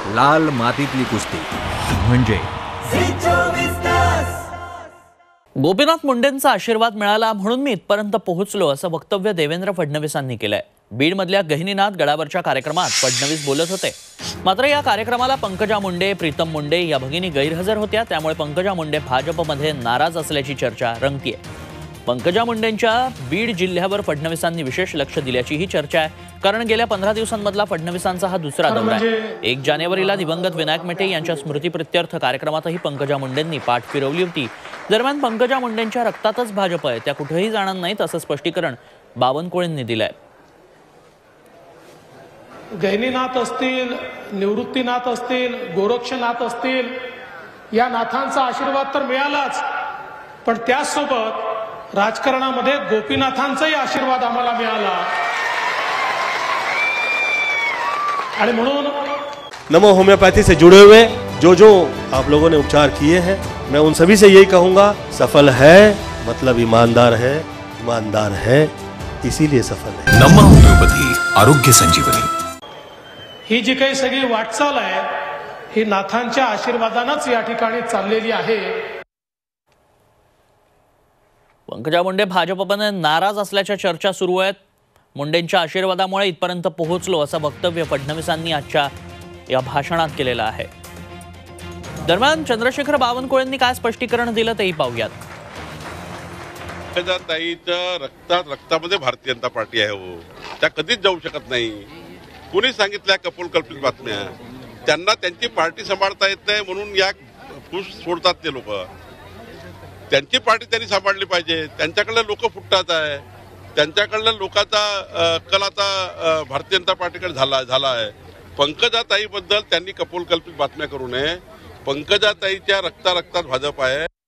लाल मातीतली कुस्ती म्हणजे गोपीनाथ मुंडेंचा आशीर्वाद मिळाला म्हणून मी इथपर्यंत पोहोचलो असं वक्तव्य देवेंद्र फडणवीसांनी केलंय। बीडमधल्या गहिनीनाथ गडावरच्या कार्यक्रमात फडणवीस बोलत होते। मात्र या कार्यक्रमाला पंकजा मुंडे, प्रीतम मुंडे या भगिनी गैरहजर होत्या, त्यामुळे पंकजा मुंडे भाजपमध्ये नाराज असल्याची चर्चा रंगतीये। पंकजा मुंडेंच्या बीड जिल्ह्यावर फडणवीसांनी विशेष लक्ष दिल्याचीही चर्चा आहे, कारण गेल्या 15 दिवसांमधला फडणवीसांचा हा दुसरा दौरा आहे। 1 जानेवारीला दिवंगत विनायक मेटे यांच्या स्मृतीप्रित्यर्थ कार्यक्रमातही पंकजा मुंडेंनी पाठ फिरवली होती। दरम्यान पंकजा मुंडेंच्या रक्तातच भाजप आहे, त्या कुठेही जाणार नाहीत असं स्पष्टीकरण बावनकुळेंनी दिलंय। गहिनीनाथ असतील, निवृत्तीनाथ असतील, गोरक्षनाथ असतील, या नाथांचा आशीर्वाद तर मिळालाच, पण त्यासोबत राजकारणामध्ये गोपीनाथांचाही आशीर्वाद आम्हाला मिळाला। आणि म्हणून नमो होम्योपैथी से जुड़े हुए जो आप लोगों ने उपचार किए हैं, मैं उन सभी से यही कहूंगा, सफल है मतलब ईमानदार है इसीलिए सफल है। नमो होम्योपैथी आरोग्य संजीवनी। ही जी काही सगळी वाटचाल आहे ही नाथांच्या आशीर्वादानेच या ठिकाणी चाललेली आहे। पंकजा मुंडे भाजपने नाराज असल्याच्या चर्चा सुरू आहेत। मुंडेंच्या आशीर्वादामुळे इथपर्यंत पोहोचलो असं वक्तव्य फडणवीसांनी आजच्या या भाषणात केलेलं आहे। दरम्यान चंद्रशेखर बावनकुळेंनी काय स्पष्टीकरण दिलं तेही पाहूयात। पंकजाताईच्या रक्तामध्ये भारतीय जनता पार्टी आहे, हो त्या कधीच जाऊ शकत नाही। कुणी सांगितल्या कपोलकल्पित बातम्या? त्यांना त्यांची पार्टी सांभाळता येत नाही म्हणून या पुश सोडतात ते लोक। त्यांची पार्टी त्यांनी सांभाळली पाहिजे। त्यांच्याकडे लोक फुटतात आहे, त्यांच्याकडल्या लोकांचा कल आता भारतीय जनता पार्टीकडे झाला आहे। पंकजाताईबद्दल त्यांनी कपोलकल्पित बातम्या करू नये। पंकजाताईच्या रक्तात भाजप आहे।